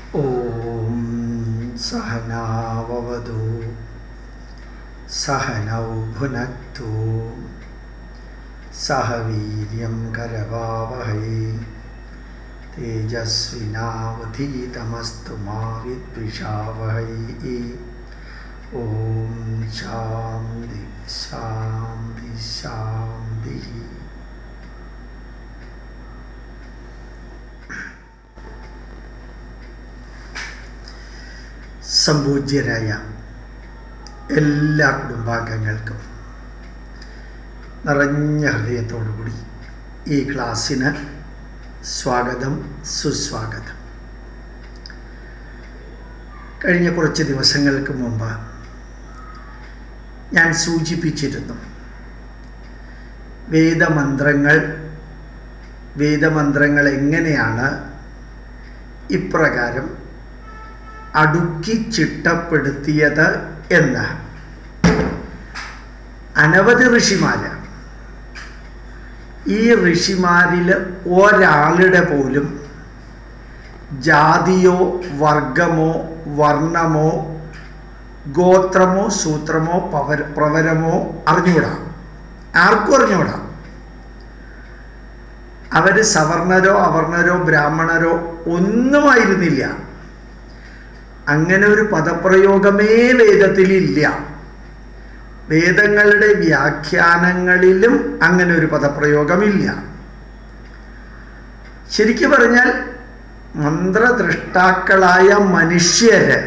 ഓം സഹനാവവതു സഹനൗ ഭുനക്തു സഹ വീര്യം കരവാവഹൈ തേജസ്വിനാവധീതമസ്തു മാ വിദ്വിഷാവഹൈ. ഓം ശാന്തി ശാന്തി ശാന്തി. സംപൂജ്യരായ എല്ലാ കുടുംബാംഗങ്ങൾക്കും നിറഞ്ഞ ഹൃദയത്തോടുകൂടി ഈ ക്ലാസ്സിന് സ്വാഗതം, സുസ്വാഗതം. കഴിഞ്ഞ കുറച്ച് ദിവസങ്ങൾക്ക് മുമ്പ് ഞാൻ സൂചിപ്പിച്ചിരുന്നു, വേദമന്ത്രങ്ങൾ എങ്ങനെയാണ് ഇപ്രകാരം അടുക്കി ചിട്ടപ്പെടുത്തിയത് എന്ന്. അനവധി ഋഷിമാര്, ഈ ഋഷിമാരിൽ ഒരാളുടെ പോലും ജാതിയോ വർഗമോ വർണ്ണമോ ഗോത്രമോ സൂത്രമോ പ്രവരമോ അറിഞ്ഞുകൂടാ, ആർക്കും അറിഞ്ഞുകൂടാ. അവർ സവർണരോ അവർണരോ ബ്രാഹ്മണരോ ഒന്നുമായിരുന്നില്ല. അങ്ങനെ ഒരു പദപ്രയോഗമേ വേദത്തിലില്ല. വേദങ്ങളുടെ വ്യാഖ്യാനങ്ങളിലും അങ്ങനെ ഒരു പദപ്രയോഗമില്ല. ശരിക്കും പറഞ്ഞാൽ മന്ത്രദ്രഷ്ടാക്കളായ മനുഷ്യര്,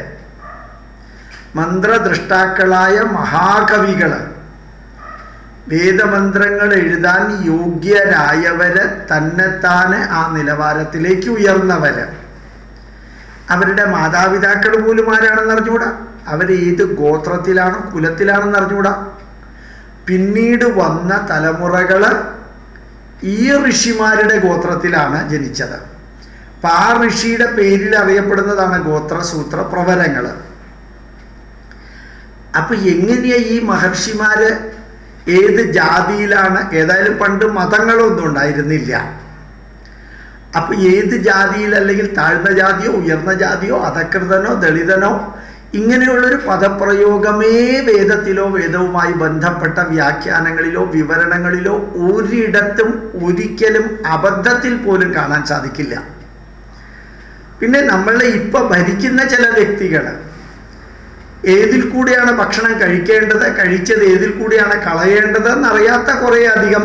മന്ത്രദ്രഷ്ടാക്കളായ മഹാകവികള്, വേദമന്ത്രങ്ങൾ എഴുതാൻ യോഗ്യരായവര്, തന്നെത്താനെ ആ നിലവാരത്തിലേക്ക് ഉയർന്നവര്, അവരുടെ മാതാപിതാക്കൾ പോലും ആരാണെന്ന് അറിഞ്ഞുകൂടാ, അവരേത് ഗോത്രത്തിലാണ് കുലത്തിലാണെന്ന് അറിഞ്ഞുകൂടാ. പിന്നീട് വന്ന തലമുറകൾ ഈ ഋഷിമാരുടെ ഗോത്രത്തിലാണ് ജനിച്ചത്. അപ്പം ആ ഋഷിയുടെ പേരിൽ അറിയപ്പെടുന്നതാണ് ഗോത്രസൂത്ര പ്രവരങ്ങൾ. അപ്പം എങ്ങനെയാ ഈ മഹർഷിമാര് ഏത് ജാതിയിലാണ്? ഏതായാലും പണ്ട് മതങ്ങളൊന്നും ഉണ്ടായിരുന്നില്ല. അപ്പം ഏത് ജാതിയിൽ, അല്ലെങ്കിൽ താഴ്ന്ന ജാതിയോ ഉയർന്ന ജാതിയോ അധകൃതനോ ദളിതനോ, ഇങ്ങനെയുള്ളൊരു പദപ്രയോഗമേ വേദത്തിലോ വേദവുമായി ബന്ധപ്പെട്ട വ്യാഖ്യാനങ്ങളിലോ വിവരണങ്ങളിലോ ഒരിടത്തും ഒരിക്കലും അബദ്ധത്തിൽ പോലും കാണാൻ സാധിക്കില്ല. പിന്നെ നമ്മളെ ഇപ്പം ഭരിക്കുന്ന ചില വ്യക്തികൾ ഏതിൽ കൂടിയാണ് ഭക്ഷണം കഴിക്കേണ്ടത്, കഴിച്ചത് ഏതിൽ കൂടിയാണ് കളയേണ്ടത് എന്നറിയാത്ത കുറേ അധികം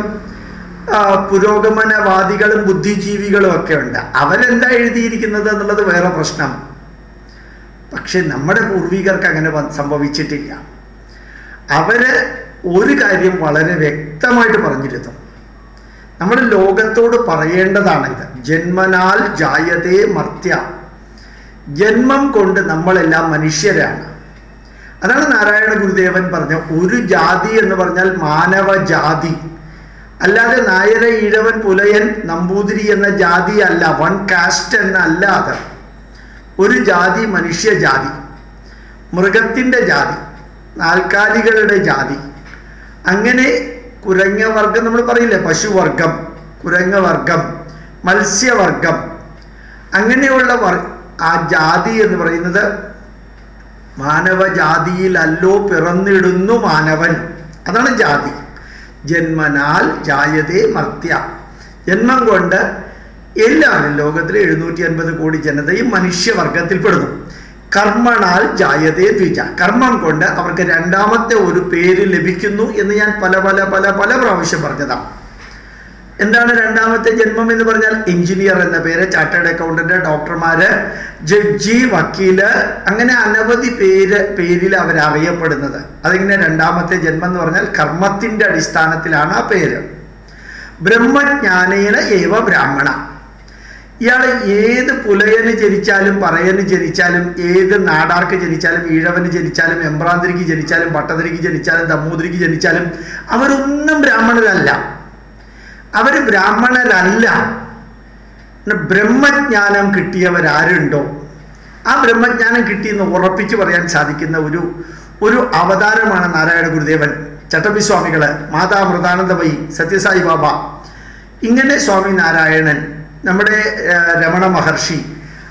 പുരോഗമനവാദികളും ബുദ്ധിജീവികളും ഒക്കെ ഉണ്ട്. അവരെന്താ എഴുതിയിരിക്കുന്നത് എന്നുള്ളത് വേറെ പ്രശ്നം. പക്ഷെ നമ്മുടെ പൂർവികർക്ക് അങ്ങനെ സംഭവിച്ചിട്ടില്ല. അവര് ഒരു കാര്യം വളരെ വ്യക്തമായിട്ട് പറഞ്ഞിരുന്നു, നമ്മൾ ലോകത്തോട് പറയേണ്ടതാണ് ഇത്. ജന്മനാൽ ജായതേ മർത്യ, ജന്മം കൊണ്ട് നമ്മളെല്ലാം മനുഷ്യരാണ്. അതാണ് നാരായണ ഗുരുദേവൻ പറഞ്ഞ ഒരു ജാതി എന്ന് പറഞ്ഞാൽ മാനവജാതി, അല്ലാതെ നായര ഈഴവൻ പുലയൻ നമ്പൂതിരി എന്ന ജാതി അല്ല, വൺ കാസ്റ്റ് എന്നല്ല. അത് ഒരു ജാതി മനുഷ്യജാതി, മൃഗത്തിൻ്റെ ജാതി, നാൽക്കാലികളുടെ ജാതി, അങ്ങനെ കുരങ്ങവർഗം നമ്മൾ പറയില്ലേ, പശുവർഗം, കുരങ്ങവർഗം, മത്സ്യവർഗം, അങ്ങനെയുള്ള ആ ജാതി എന്ന് പറയുന്നത് മാനവജാതിയിലല്ലോ പിറന്നിടുന്നു മാനവൻ. അതാണ് ജാതി. ജന്മനാൽ ജായതേ മർത്യ, ജന്മം കൊണ്ട് എല്ലാവരും ലോകത്തിലെ 750 കോടി ജനതയും മനുഷ്യവർഗത്തിൽപ്പെടുന്നു. കർമ്മണാൽ ജായതേ ദ്വിജ, കർമ്മം കൊണ്ട് അവർക്ക് രണ്ടാമത്തെ ഒരു പേര് ലഭിക്കുന്നു എന്ന് ഞാൻ പല പ്രാവശ്യം പറഞ്ഞതാണ്. എന്താണ് രണ്ടാമത്തെ ജന്മം എന്ന് പറഞ്ഞാൽ? എഞ്ചിനീയർ എന്ന പേര്, ചാർട്ടേഡ് അക്കൗണ്ടന്റ്, ഡോക്ടർമാര്, ജഡ്ജി, വക്കീല്, അങ്ങനെ അനവധി പേരിൽ അവരറിയപ്പെടുന്നത്. അതിങ്ങനെ രണ്ടാമത്തെ ജന്മം എന്ന് പറഞ്ഞാൽ കർമ്മത്തിന്റെ അടിസ്ഥാനത്തിലാണ് ആ പേര്. ബ്രഹ്മജ്ഞാനേന ഏവ ബ്രാഹ്മണ, ഇയാൾ ഏത് പുലയന് ജനിച്ചാലും പറയന് ജനിച്ചാലും ഏത് നാടാർക്ക് ജനിച്ചാലും ഈഴവന് ജനിച്ചാലും എമ്പ്രാന്തിരിക്ക് ജനിച്ചാലും ഭട്ടതിരിക്ക് ജനിച്ചാലും ദമ്മൂതിരിക്ക് ജനിച്ചാലും അവരൊന്നും ബ്രാഹ്മണരല്ല. അവർ ബ്രാഹ്മണരല്ല. ബ്രഹ്മജ്ഞാനം കിട്ടിയവരാരുണ്ടോ, ആ ബ്രഹ്മജ്ഞാനം കിട്ടിയെന്ന് ഉറപ്പിച്ച് പറയാൻ സാധിക്കുന്ന ഒരു അവതാരമാണ് നാരായണ ഗുരുദേവൻ, ചട്ടമ്പിസ്വാമികള്, മാതാ അമൃതാനന്ദമയി, സത്യസായി ബാബ, ഇങ്ങനെ സ്വാമി നാരായണൻ, നമ്മുടെ രമണ മഹർഷി,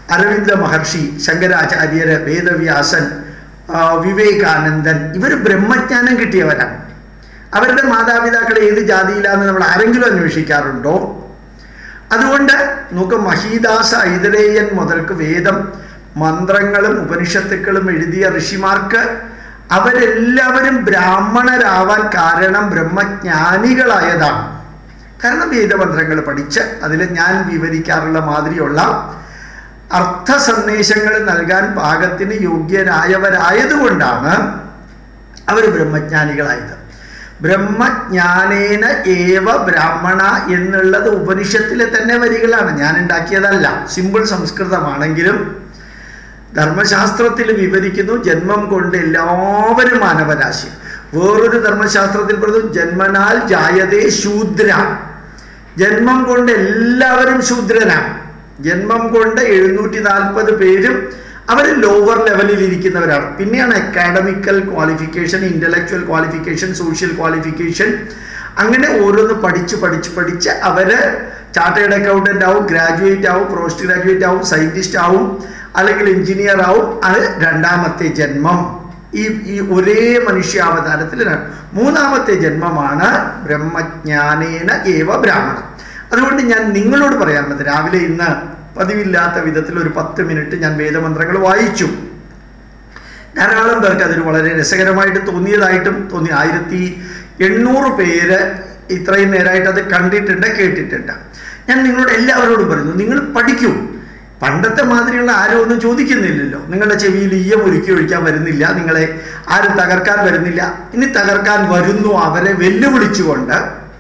അരവിന്ദ മഹർഷി, ശങ്കരാചാര്യര്, വേദവ്യാസൻ, വിവേകാനന്ദൻ, ഇവർ ബ്രഹ്മജ്ഞാനം കിട്ടിയവരാണ്. അവരുടെ മാതാപിതാക്കൾ ഏത് ജാതിയിലാന്ന് നമ്മൾ ആരെങ്കിലും അന്വേഷിക്കാറുണ്ടോ? അതുകൊണ്ട് നമുക്ക് മഹീദാസ ഐതരേയൻ മുതൽക്ക് വേദം, മന്ത്രങ്ങളും ഉപനിഷത്തുക്കളും എഴുതിയ ഋഷിമാർക്ക് അവരെല്ലാവരും ബ്രാഹ്മണരാവാൻ കാരണം ബ്രഹ്മജ്ഞാനികളായതാണ്. കാരണം വേദമന്ത്രങ്ങൾ പഠിച്ച് അതിൽ ഞാൻ വിവരിക്കാറുള്ള മാതിരിയുള്ള അർത്ഥ സന്ദേശങ്ങൾ നൽകാൻ പാകത്തിന് യോഗ്യരായവരായതുകൊണ്ടാണ് അവർ ബ്രഹ്മജ്ഞാനികളായത്. ബ്രഹ്മജ്ഞാനേന ഏവ ബ്രാഹ്മണ എന്നുള്ളത് ഉപനിഷത്തിലെ തന്നെ വരികളാണ്, ഞാൻ ഉണ്ടാക്കിയതല്ല. സിമ്പിൾ സംസ്കൃതമാണെങ്കിലും ധർമ്മശാസ്ത്രത്തിൽ വിവരിക്കുന്നു ജന്മം കൊണ്ട് എല്ലാവരും മാനവരാശി. വേറൊരു ധർമ്മശാസ്ത്രത്തിൽ പറഞ്ഞു ജന്മനാൽ ജായതേ ശൂദ്ര, ജന്മം കൊണ്ട് എല്ലാവരും ശൂദ്രനാണ്. ജന്മം കൊണ്ട് 740 പേരും അവർ ലോവർ ലെവലിൽ ഇരിക്കുന്നവരാണ്. പിന്നെയാണ് academical qualification, intellectual qualification, social qualification, അങ്ങനെ ഓരോന്ന് പഠിച്ച് അവര് ചാർട്ടേഡ് അക്കൗണ്ടന്റ് ആവും, ഗ്രാജുവേറ്റ് ആവും, പോസ്റ്റ് ഗ്രാജുവേറ്റ് ആവും, സയന്റിസ്റ്റ് ആവും, അല്ലെങ്കിൽ എഞ്ചിനീയർ ആവും. അത് രണ്ടാമത്തെ ജന്മം. ഈ ഒരേ മനുഷ്യാവതാരത്തിൽ മൂന്നാമത്തെ ജന്മമാണ് ബ്രഹ്മജ്ഞാനേന ഏവ ബ്രാഹ്മണ. അതുകൊണ്ട് ഞാൻ നിങ്ങളോട് പറയാനുള്ളത്, രാവിലെ ഇന്ന് പതിവില്ലാത്ത വിധത്തിൽ ഒരു 10 മിനിറ്റ് ഞാൻ വേദമന്ത്രങ്ങൾ വായിച്ചു. ധാരാളം പേർക്ക് അതൊരു വളരെ രസകരമായിട്ട് തോന്നിയതായിട്ടും തോന്നി. 1800 പേര് ഇത്രയും നേരമായിട്ട് അത് കണ്ടിട്ടുണ്ട്, കേട്ടിട്ടുണ്ട്. ഞാൻ നിങ്ങളോട് എല്ലാവരോടും പറയുന്നു, നിങ്ങൾ പഠിക്കൂ. പണ്ടത്തെ മാതിരിയുള്ള ആരും ഒന്നും ചോദിക്കുന്നില്ലല്ലോ. നിങ്ങളുടെ ചെവിയിൽ ഈയം ഒരുക്കി ഒഴിക്കാൻ വരുന്നില്ല, നിങ്ങളെ ആരും തകർക്കാൻ വരുന്നില്ല. ഇനി തകർക്കാൻ വരുന്നു അവരെ വെല്ലുവിളിച്ചുകൊണ്ട്.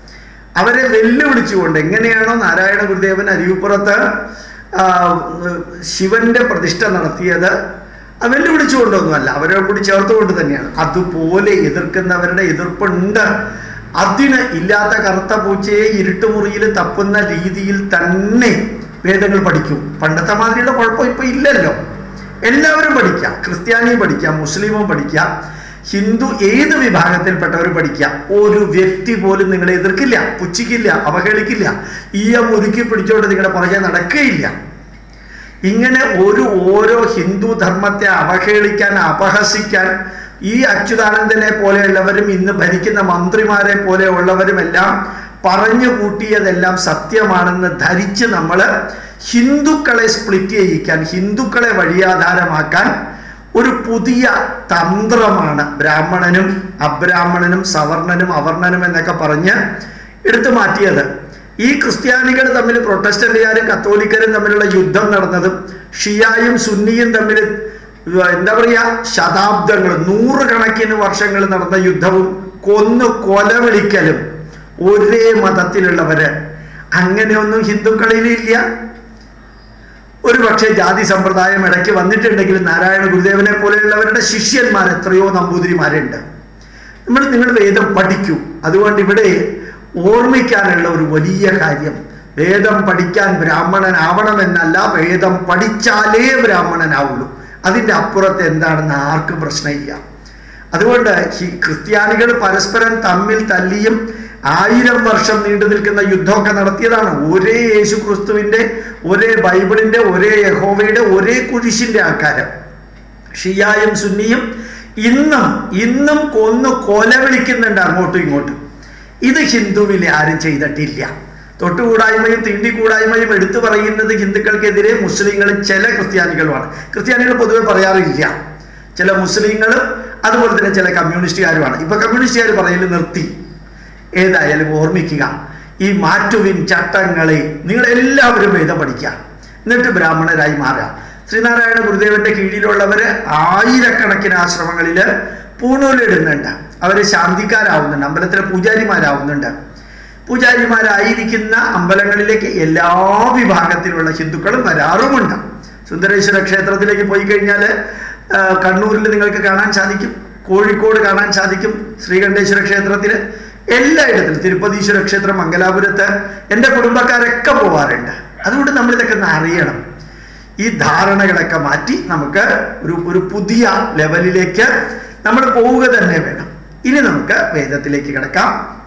എങ്ങനെയാണോ നാരായണ ഗുരുദേവൻ അരുവിപ്പുറത്ത് ശിവന്റെ പ്രതിഷ്ഠ നടത്തിയത്, വെല്ലുവിളിച്ചുകൊണ്ടൊന്നുമല്ല, അവരെ കൂടി ചേർത്തുകൊണ്ട് തന്നെയാണ്. അതുപോലെ എതിർക്കുന്നവരുടെ എതിർപ്പുണ്ട്. അതിന് ഇല്ലാത്ത കറുത്ത പൂച്ചയെ ഇരുട്ടുമുറിയിൽ തപ്പുന്ന രീതിയിൽ തന്നെ വേദങ്ങൾ പഠിക്കും. പണ്ടത്തെ മാതിരിയുള്ള കുഴപ്പം ഇപ്പൊ ഇല്ലല്ലോ. എല്ലാവരും പഠിക്കാം. ക്രിസ്ത്യാനിയും പഠിക്കാം, മുസ്ലിമും പഠിക്കാം, ഹിന്ദു ഏത് വിഭാഗത്തിൽപ്പെട്ടവർ പഠിക്കാം. ഒരു വ്യക്തി പോലും നിങ്ങളെ എതിർക്കില്ല, പുച്ഛിക്കില്ല, അവഹേളിക്കില്ല, ഈയം ഒരുക്കി പിടിച്ചോണ്ട് നിങ്ങളുടെ പുറകെ നടക്കുകയില്ല. ഇങ്ങനെ ഓരോ ഹിന്ദു ധർമ്മത്തെ അവഹേളിക്കാൻ, അപഹസിക്കാൻ ഈ അച്യുതാനന്ദനെ പോലെയുള്ളവരും ഇന്ന് ഭരിക്കുന്ന മന്ത്രിമാരെ പോലെയുള്ളവരുമെല്ലാം പറഞ്ഞു കൂട്ടിയതെല്ലാം സത്യമാണെന്ന് ധരിച്ച് നമ്മൾ ഹിന്ദുക്കളെ സ്പ്ലിറ്റ് ചെയ്യിക്കാൻ, ഹിന്ദുക്കളെ വഴിയാധാരമാക്കാൻ ഒരു പുതിയ തന്ത്രമാണ് ബ്രാഹ്മണനും അബ്രാഹ്മണനും സവർണനും അവർണനും എന്നൊക്കെ പറഞ്ഞ് എടുത്തു മാറ്റിയത്. ഈ ക്രിസ്ത്യാനികൾ തമ്മിൽ, പ്രൊട്ടസ്റ്റന്റുകാരും കത്തോലിക്കരും തമ്മിലുള്ള യുദ്ധം നടന്നതും ഷിയായും സുന്നിയും തമ്മിൽ എന്താ പറയുക, ശതാബ്ദങ്ങൾ, 100 കണക്കിന് വർഷങ്ങൾ നടന്ന യുദ്ധവും കൊലവിളിക്കലും ഒരേ മതത്തിലുള്ളവര്. അങ്ങനെയൊന്നും ഹിന്ദുക്കളിലില്ല. ഒരു പക്ഷേ ജാതി സമ്പ്രദായം ഇടയ്ക്ക് വന്നിട്ടുണ്ടെങ്കിൽ നാരായണ ഗുരുദേവനെ പോലെയുള്ളവരുടെ ശിഷ്യന്മാർ എത്രയോ നമ്പൂതിരിമാരുണ്ട്. നിങ്ങൾ വേദം പഠിക്കൂ. അതുകൊണ്ട് ഇവിടെ ഓർമ്മിക്കാനുള്ള ഒരു വലിയ കാര്യം, വേദം പഠിക്കാൻ ബ്രാഹ്മണനാവണമെന്നല്ല, വേദം പഠിച്ചാലേ ബ്രാഹ്മണനാവുള്ളൂ. അതിൻ്റെ അപ്പുറത്ത് എന്താണെന്ന് ആർക്കും പ്രശ്നമില്ല. അതുകൊണ്ട് ക്രിസ്ത്യാനികൾ പരസ്പരം തമ്മിൽ തല്ലിയും 1000 വർഷം നീണ്ടു നിൽക്കുന്ന യുദ്ധമൊക്കെ നടത്തിയതാണ്. ഒരേ യേശു ക്രിസ്തുവിൻ്റെ, ഒരേ ബൈബിളിൻ്റെ, ഒരേ യഹോവയുടെ, ഒരേ കുരിശിൻ്റെ ആൾക്കാർ. ഷിയായും സുന്നിയും ഇന്നും കൊലവിളിക്കുന്നുണ്ട് അങ്ങോട്ടും ഇങ്ങോട്ടും. ഇത് ഹിന്ദുവിൽ ആരും ചെയ്തിട്ടില്ല. തൊട്ടുകൂടായ്മയും തീണ്ടിക്കൂടായ്മയും എടുത്തു പറയുന്നത് ഹിന്ദുക്കൾക്കെതിരെ മുസ്ലിങ്ങളും ചില ക്രിസ്ത്യാനികളുമാണ്. ക്രിസ്ത്യാനികൾ പൊതുവെ പറയാറില്ല. ചില മുസ്ലിങ്ങളും അതുപോലെ തന്നെ ചില കമ്മ്യൂണിസ്റ്റുകാരുമാണ്. ഇപ്പൊ കമ്മ്യൂണിസ്റ്റുകാർ പറയൽ നിർത്തി. ഏതായാലും ഓർമ്മിക്കുക, ഈ മാറ്റുവിൻ ചട്ടങ്ങളെ നിങ്ങളെല്ലാവരും വേദം പഠിക്കുക, എന്നിട്ട് ബ്രാഹ്മണരായി മാറുക. ശ്രീനാരായണ ഗുരുദേവന്റെ കീഴിലുള്ളവര് 1000 ആശ്രമങ്ങളിൽ പൂണൂലിടുന്നുണ്ട്. അവര് ശാന്തിക്കാരാവുന്നുണ്ട്, അമ്പലത്തിലെ പൂജാരിമാരാവുന്നുണ്ട്. പൂജാരിമാരായിരിക്കുന്ന അമ്പലങ്ങളിലേക്ക് എല്ലാ വിഭാഗത്തിലുള്ള ഹിന്ദുക്കളും വരാറുമുണ്ട്. സുന്ദരേശ്വര ക്ഷേത്രത്തിലേക്ക് പോയി കഴിഞ്ഞാൽ കണ്ണൂരിൽ നിങ്ങൾക്ക് കാണാൻ സാധിക്കും, കോഴിക്കോട് കാണാൻ സാധിക്കും, ശ്രീകണ്ഠേശ്വര ക്ഷേത്രത്തിൽ, എല്ലായിടത്തിലും, തിരുപ്പതീശ്വര ക്ഷേത്രം, മംഗലാപുരത്ത് എൻ്റെ കുടുംബക്കാരൊക്കെ പോവാറുണ്ട്. അതുകൊണ്ട് നമ്മളിതൊക്കെ ഒന്ന് അറിയണം. ഈ ധാരണകളൊക്കെ മാറ്റി നമുക്ക് ഒരു പുതിയ ലെവലിലേക്ക് നമ്മൾ പോവുക തന്നെ വേണം. ഇനി നമുക്ക് വേദത്തിലേക്ക് കിടക്കാം.